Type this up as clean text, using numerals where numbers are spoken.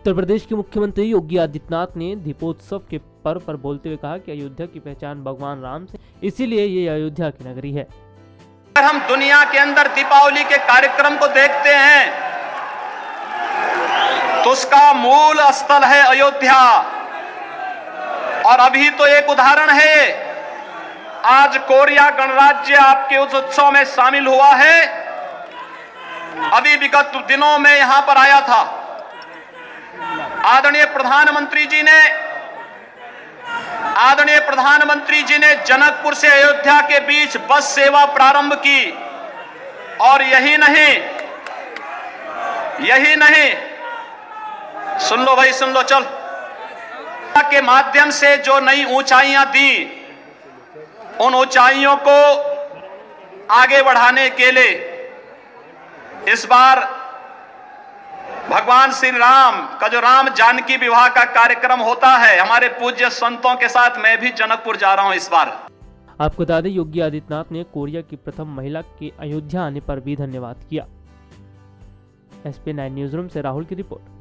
उत्तर प्रदेश के मुख्यमंत्री योगी आदित्यनाथ ने दीपोत्सव के पर्व पर बोलते हुए कहा कि अयोध्या की पहचान भगवान राम से, इसीलिए ये अयोध्या की नगरी है। अगर हम दुनिया के अंदर दीपावली के कार्यक्रम को देखते हैं तो उसका मूल स्थल है अयोध्या। और अभी तो एक उदाहरण है, आज कोरिया गणराज्य आपके उस उत्सव में शामिल हुआ है। अभी विगत दिनों में यहां पर आया था। आदरणीय प्रधानमंत्री जी ने जनकपुर से अयोध्या के बीच बस सेवा प्रारंभ की। और यही नहीं, सुन लो भाई, सुन लो, चल के माध्यम से जो नई ऊंचाइयां दी, उन ऊंचाइयों को आगे बढ़ाने के लिए इस बार भगवान श्री राम का जो राम जानकी विवाह का कार्यक्रम होता है, हमारे पूज्य संतों के साथ मैं भी जनकपुर जा रहा हूं इस बार। आपको बता दें, योगी आदित्यनाथ ने कोरिया की प्रथम महिला के अयोध्या आने पर भी धन्यवाद किया। SP9 न्यूज़ रूम से राहुल की रिपोर्ट।